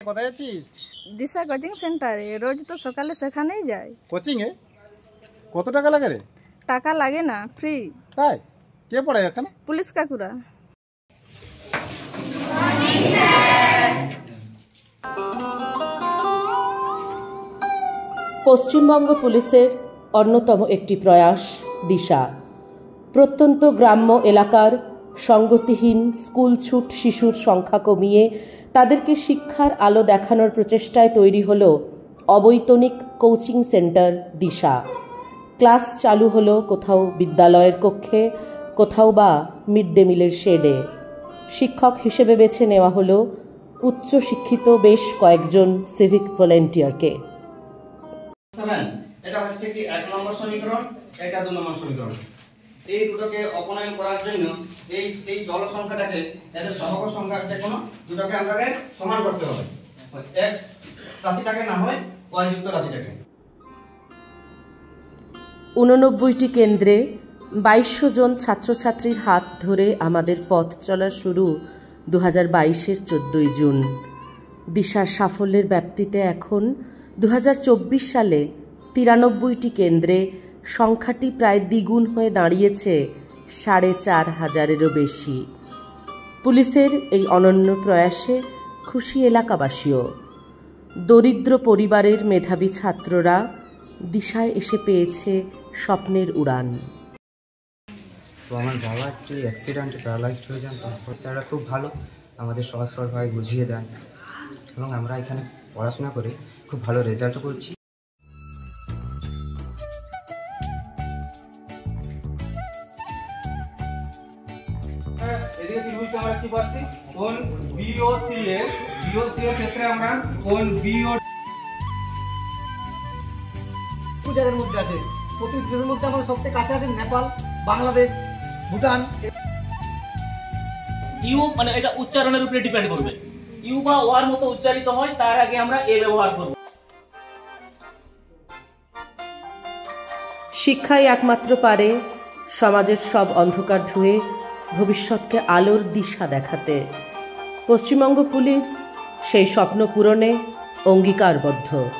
কোথায় আছিস? দিশা কোচিং সেন্টারে, রোজ তো সকালে সেখানেই যাই। কোচিং এ কত টাকা লাগে রে? টাকা লাগে না, ফ্রি। তাই? কে পড়ায় এখানে? পুলিশ কাকুরা। পশ্চিমবঙ্গ পুলিশের অন্যতম একটি প্রয়াস দিশা। প্রত্যন্ত গ্রাম্য এলাকার সঙ্গতিহীন স্কুলছুট শিশুর সংখ্যা কমিয়ে তাদেরকে শিক্ষার আলো দেখানোর প্রচেষ্টায় তৈরি হলো অবৈতনিক কোচিং সেন্টার দিশা। ক্লাস চালু হলো কোথাও বিদ্যালয়ের কক্ষে, কোথাও বা মিড ডে মিলের শেডে। শিক্ষক হিসেবে বেছে নেওয়া হলো উচ্চশিক্ষিত বেশ কয়েকজন সিভিক ভলেন্টিয়ারকে। এটা হচ্ছে কি 1 নম্বর সমীকরণ, এটা 2 নম্বর সমীকরণ। এই দুটোকে অপনয়ন করার জন্য এই চল সংখ্যাটাকে এদের সহগ সংখ্যা যে কোনো দুটোকে আমাকে সমান করতে হবে। x রাশিটাকে না হয় y যুক্ত রাশিটাকে। 89টি কেন্দ্রে 2200 জন ছাত্রছাত্রীর হাত ধরে আমাদের পথ চলা শুরু 2022-এর 14ই জুন। দিশার সাফল্যের ব্যাপ্তিতে এখন 2024 সালে 93টি কেন্দ্রে সংখ্যাটি প্রায় দ্বিগুণ হয়ে দাঁড়িয়েছে 4500-এরও বেশি। পুলিশের এই অনন্য প্রয়াসে খুশি এলাকাবাসীও। দরিদ্র পরিবারের মেধাবী ছাত্ররা দিশায় এসে পেয়েছে স্বপ্নের উড়ান। তো আমার বাবা একটু অ্যাক্সিডেন্টে প্যারালাইজড হয়ে যান, তারপর স্যাররা খুব ভালো আমাদের সহজ সরলভাবে বুঝিয়ে দেন এবং আমরা এখানে পড়াশোনা করে খুব ভালো রেজাল্টও করছি। এদিকে ত্রিভুজটা আমরা কি পাচ্ছি? কোণ BOC এর ক্ষেত্রে আমরা কোণ BO যাদের মধ্যে আছে, প্রতিটি দেশের মধ্যে আমাদের সবথেকে কাছে আছে নেপাল, বাংলাদেশ, ভুটান। ইউ মানে এটা উচ্চারণের উপরে ডিপেন্ড করবে। ইউ বা ওয়ার মতো উচ্চারিত হয় তার আগে আমরা এ ব্যবহার করব। শিক্ষাই একমাত্র পারে সমাজের সব অন্ধকার ধুয়ে ভবিষ্যৎকে আলোর দিশা দেখাতে। পশ্চিমবঙ্গ পুলিশ সেই স্বপ্ন পূরণে অঙ্গীকারবদ্ধ।